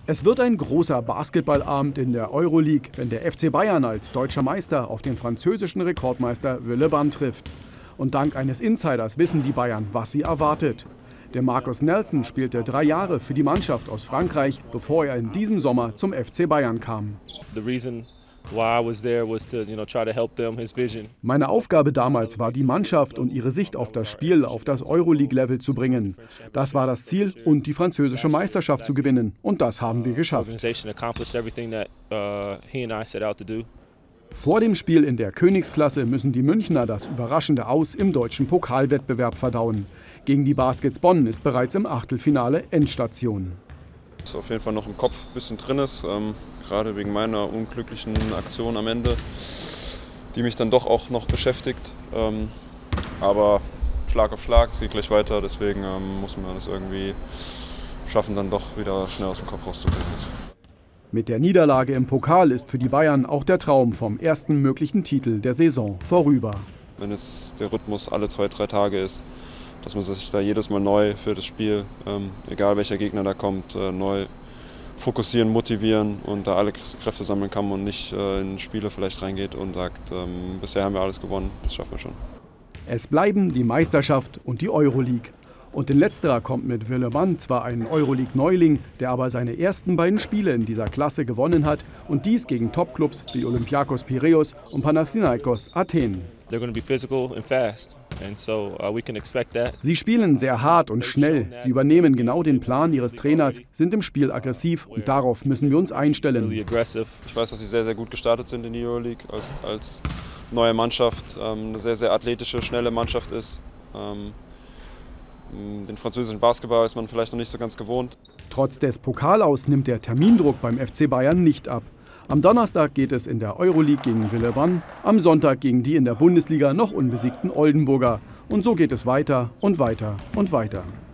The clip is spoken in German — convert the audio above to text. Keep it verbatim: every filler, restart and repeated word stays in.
Es wird ein großer Basketballabend in der Euroleague, wenn der F C Bayern als deutscher Meister auf den französischen Rekordmeister Villeurbanne trifft. Und dank eines Insiders wissen die Bayern, was sie erwartet. Der Marcus Nelson spielte drei Jahre für die Mannschaft aus Frankreich, bevor er in diesem Sommer zum F C Bayern kam. Meine Aufgabe damals war, die Mannschaft und ihre Sicht auf das Spiel auf das Euroleague-Level zu bringen. Das war das Ziel, und die französische Meisterschaft zu gewinnen. Und das haben wir geschafft. Vor dem Spiel in der Königsklasse müssen die Münchner das überraschende Aus im deutschen Pokalwettbewerb verdauen. Gegen die Baskets Bonn ist bereits im Achtelfinale Endstation. Was auf jeden Fall noch im Kopf ein bisschen drin ist, ähm, gerade wegen meiner unglücklichen Aktion am Ende, die mich dann doch auch noch beschäftigt. Ähm, aber Schlag auf Schlag, es geht gleich weiter, deswegen ähm, muss man das irgendwie schaffen, dann doch wieder schnell aus dem Kopf rauszubringen. Mit der Niederlage im Pokal ist für die Bayern auch der Traum vom ersten möglichen Titel der Saison vorüber. Wenn jetzt der Rhythmus alle zwei, drei Tage ist, dass man sich da jedes Mal neu für das Spiel, ähm, egal welcher Gegner da kommt, äh, neu fokussieren, motivieren und da alle Kräfte sammeln kann und nicht äh, in Spiele vielleicht reingeht und sagt, ähm, bisher haben wir alles gewonnen, das schaffen wir schon. Es bleiben die Meisterschaft und die Euroleague. Und in letzterer kommt mit Villeurbanne zwar ein Euroleague-Neuling, der aber seine ersten beiden Spiele in dieser Klasse gewonnen hat, und dies gegen Topclubs wie Olympiakos Piräus und Panathinaikos Athen. Sie spielen sehr hart und schnell, sie übernehmen genau den Plan ihres Trainers, sind im Spiel aggressiv, und darauf müssen wir uns einstellen. Ich weiß, dass sie sehr, sehr gut gestartet sind in die Euroleague als, als neue Mannschaft, ähm, eine sehr, sehr athletische, schnelle Mannschaft ist. Ähm, Den französischen Basketball ist man vielleicht noch nicht so ganz gewohnt. Trotz des Pokalaus nimmt der Termindruck beim F C Bayern nicht ab. Am Donnerstag geht es in der Euroleague gegen Villeurbanne, am Sonntag gegen die in der Bundesliga noch unbesiegten Oldenburger. Und so geht es weiter und weiter und weiter.